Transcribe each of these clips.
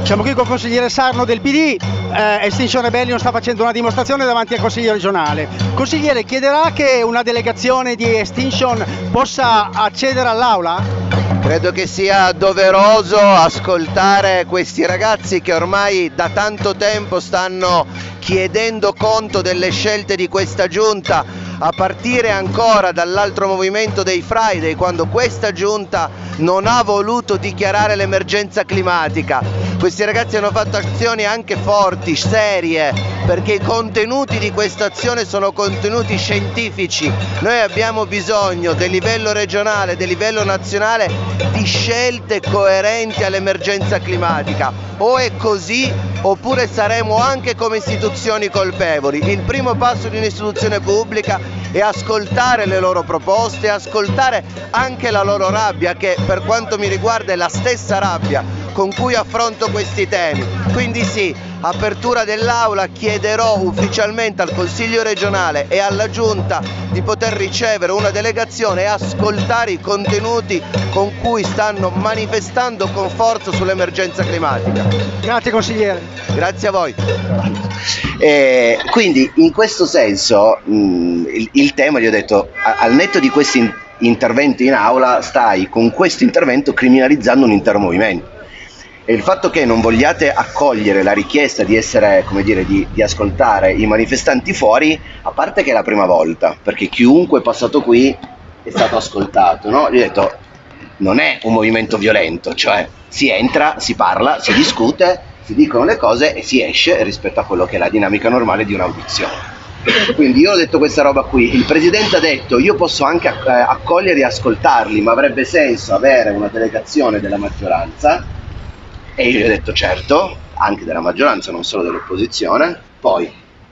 Siamo qui con il consigliere Sarno del PD, Extinction Rebellion sta facendo una dimostrazione davanti al Consiglio regionale. Consigliere, chiederà che una delegazione di Extinction possa accedere all'aula? Credo che sia doveroso ascoltare questi ragazzi che ormai da tanto tempo stanno chiedendo conto delle scelte di questa giunta, a partire ancora dall'altro movimento dei Friday, quando questa giunta non ha voluto dichiarare l'emergenza climatica. Questi ragazzi hanno fatto azioni anche forti, serie, perché i contenuti di questa azione sono contenuti scientifici. Noi abbiamo bisogno del livello regionale, del livello nazionale, di scelte coerenti all'emergenza climatica. O è così oppure saremo anche come istituzioni colpevoli. Il primo passo di un'istituzione pubblica è ascoltare le loro proposte, ascoltare anche la loro rabbia, che per quanto mi riguarda è la stessa rabbia con cui affronto questi temi. Quindi sì, apertura dell'aula, chiederò ufficialmente al Consiglio regionale e alla Giunta di poter ricevere una delegazione e ascoltare i contenuti con cui stanno manifestando con forza sull'emergenza climatica. Grazie consigliere. Grazie a voi. Quindi in questo senso il tema, gli ho detto, al netto di questi interventi in aula, stai con questo intervento criminalizzando un intero movimento. E il fatto che non vogliate accogliere la richiesta di essere, come dire, di ascoltare i manifestanti fuori, a parte che è la prima volta, perché chiunque è passato qui è stato ascoltato, no? Gli ho detto, non è un movimento violento, cioè si entra, si parla, si discute, si dicono le cose e si esce rispetto a quello che è la dinamica normale di un'audizione. Quindi io ho detto questa roba qui, il Presidente ha detto io posso anche accogliere e ascoltarli, ma avrebbe senso avere una delegazione della maggioranza. E io gli ho detto certo, anche della maggioranza, non solo dell'opposizione. Poi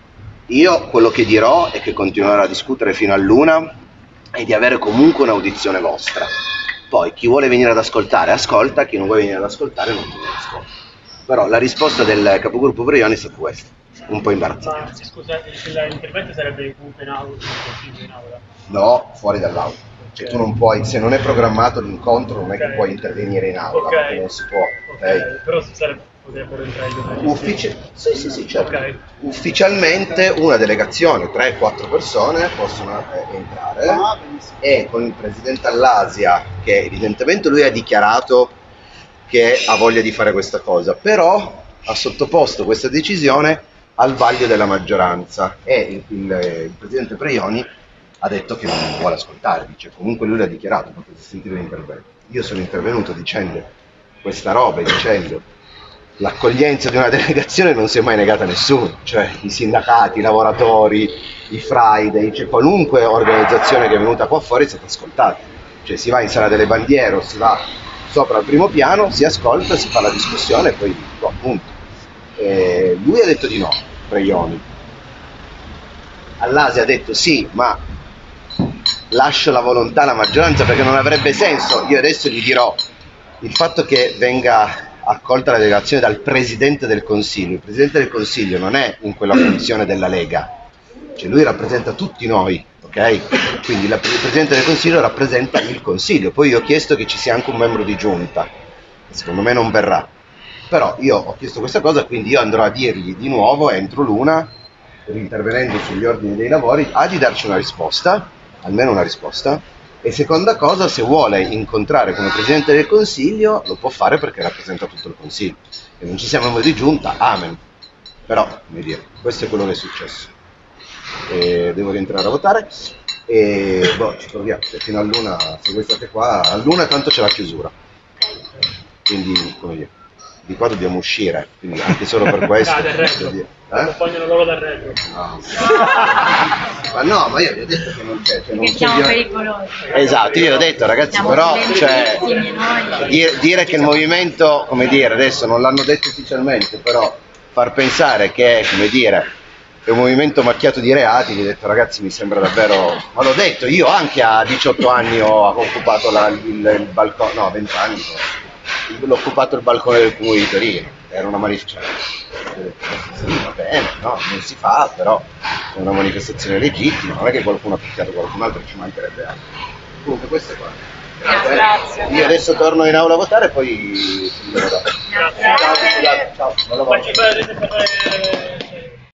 io quello che dirò è che continuerò a discutere fino all'una e di avere comunque un'audizione vostra. Poi chi vuole venire ad ascoltare ascolta, chi non vuole venire ad ascoltare non viene ad ascoltare. Però la risposta del capogruppo Brioni è stata questa, un po' imbarazzante. Ma scusa, l'intervento sarebbe comunque in aula, in aula? No, fuori dall'aula. Cioè tu non puoi, se non è programmato l'incontro non è che puoi intervenire in aula, perché non si può. Però potrebbero entrare Sì, certo. Ufficialmente una delegazione, 3-4 persone possono entrare, e con il Presidente Allasia, che evidentemente lui ha dichiarato che ha voglia di fare questa cosa, però ha sottoposto questa decisione al vaglio della maggioranza, e il Presidente Brioni ha detto che non vuole ascoltare, dice comunque lui l'ha dichiarato, potete sentire l'intervento. Io sono intervenuto dicendo questa roba, dicendo l'accoglienza di una delegazione non si è mai negata a nessuno, cioè i sindacati, i lavoratori, i Friday, cioè qualunque organizzazione che è venuta qua fuori è stata ascoltata, cioè si va in sala delle bandiere o si va sopra al primo piano, si ascolta, si fa la discussione e poi appunto. Lui ha detto di no, Brioni. All'Asia ha detto sì, ma lascio la volontà alla maggioranza perché non avrebbe senso. Io adesso gli dirò, il fatto che venga accolta la delegazione dal Presidente del Consiglio, il Presidente del Consiglio non è in quella funzione della Lega, cioè lui rappresenta tutti noi, ok? Quindi il Presidente del Consiglio rappresenta il Consiglio. Poi io ho chiesto che ci sia anche un membro di giunta, secondo me non verrà, però io ho chiesto questa cosa, quindi io andrò a dirgli di nuovo entro l'una, intervenendo sugli ordini dei lavori, di darci una risposta, almeno una risposta, e seconda cosa, se vuole incontrare come Presidente del Consiglio lo può fare perché rappresenta tutto il Consiglio, e non ci siamo membri di giunta, amen, però come dire, questo è quello che è successo. Devo rientrare a votare e ci proviamo, fino all'una, se voi state qua all'una tanto c'è la chiusura, quindi come dire, di qua dobbiamo uscire, quindi anche solo per questo. Accompagnano loro dal retro. No. Ma no, ma io vi ho detto che non c'è. Cioè, non siamo pericolosi. Esatto, io ho detto ragazzi, siamo però cioè, dire che il movimento, come dire, adesso non l'hanno detto ufficialmente, però far pensare che, come dire, è un movimento macchiato di reati, vi ho detto ragazzi mi sembra davvero, ma l'ho detto, io anche a 18 anni ho occupato il balcone, no 20 anni, l'ho occupato il balcone del comune di Torino, era una manifestazione, sì, va bene, no, non si fa, però è una manifestazione legittima, non è che qualcuno ha picchiato qualcun altro, ci mancherebbe altro. Comunque questo è qua. Grazie. Io adesso torno in aula a votare e poi ci vedrò. Grazie. Partecipare per